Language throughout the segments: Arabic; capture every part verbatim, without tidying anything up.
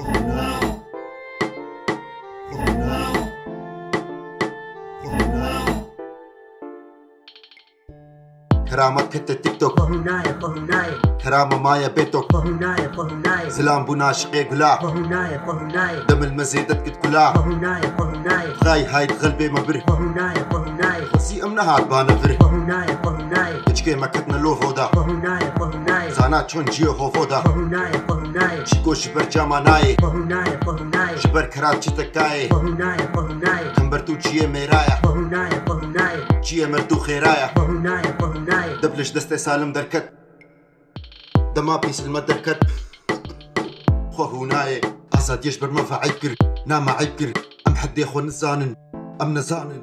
كرامة كت التيك توك كرامة مايا بيتوك سلام بنا شقي قلا دم المزيدة كت كلا غاي هاي تغلبي ما بره خسي امنا هاد بانا فره اشكي ما كتنا لو فودا زانا چون جيو خو فودا شكو شبر جاماناي شبر كرات چتكاي خمبرتو چيه ميرايا چيه مردو خيرايا دبلش دستي سالم دركت دما بيس المدركت خو هوناي أساد يشبر ما فعيكر نام عيكر أم حد يخو نزانن أم نزانن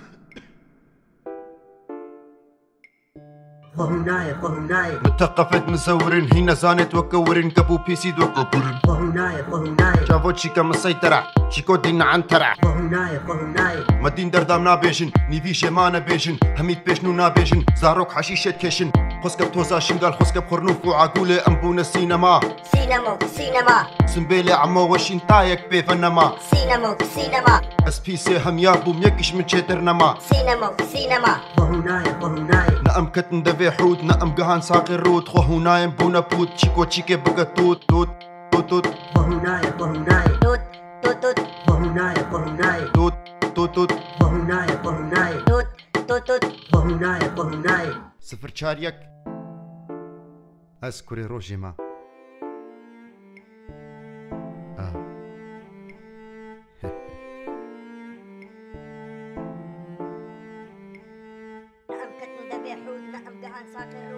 فهناي فهناي متقفت مزورن هنا زانت وكورن كبو بيسي دوكبرن فهناي فهناي جابو تشيكا مسيطرة تشيكو دين عن ترع فهناي فهناي مدين دردام نابيشن نيفيش ما نابيشن هميت بيشنو نابيشن زاروك حشيشة كيشن خسكب توزا شنقال خسكب خرنوف وعقولة أمبونا السينما سينما سينما سنبيلي عمو وشين تايك بيفنما سينما سينما اس بي سي هم يابو ميكش من شيترنما سينما سينما فهناي فهناي نأم كتن دفي حود نأم قهان ساقي الرود خو هنايم بونا بود تشيكو تشيكي بقى توت توت توت توت فهناي فهناي توت توت توت فهناي فهناي توت توت توت فهناي فهناي توت توت توت فهناي فهناي صفر شاريك أذكري روجيما آه. نعم كتن دبي حود نعم قهان ساقي